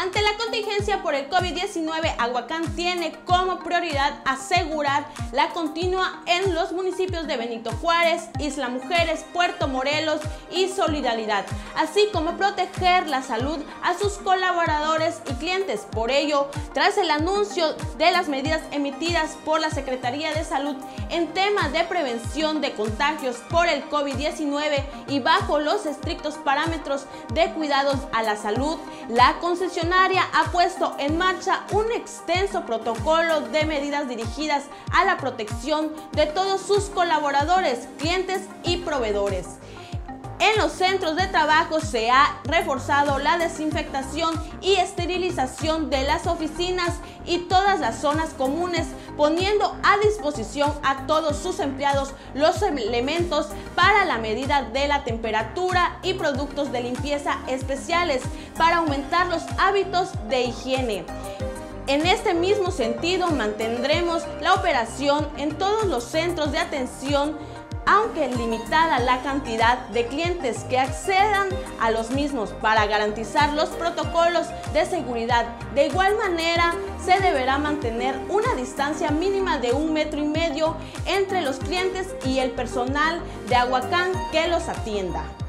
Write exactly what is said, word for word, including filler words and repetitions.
Ante la contingencia por el COVID diecinueve, Aguacán tiene como prioridad asegurar la continua en los municipios de Benito Juárez, Isla Mujeres, Puerto Morelos y Solidaridad, así como proteger la salud a sus colaboradores y clientes. Por ello, tras el anuncio de las medidas emitidas por la Secretaría de Salud en temas de prevención de contagios por el COVID diecinueve y bajo los estrictos parámetros de cuidados a la salud, la concesionaria ha puesto en marcha un extenso protocolo de medidas dirigidas a la protección de todos sus colaboradores, clientes y proveedores. En los centros de trabajo se ha reforzado la desinfectación y esterilización de las oficinas y todas las zonas comunes, poniendo a disposición a todos sus empleados los elementos para la medida de la temperatura y productos de limpieza especiales para aumentar los hábitos de higiene. En este mismo sentido, mantendremos la operación en todos los centros de atención, aunque limitada la cantidad de clientes que accedan a los mismos para garantizar los protocolos de seguridad. De igual manera, se deberá mantener una distancia mínima de un metro y medio entre los clientes y el personal de Aguacán que los atienda.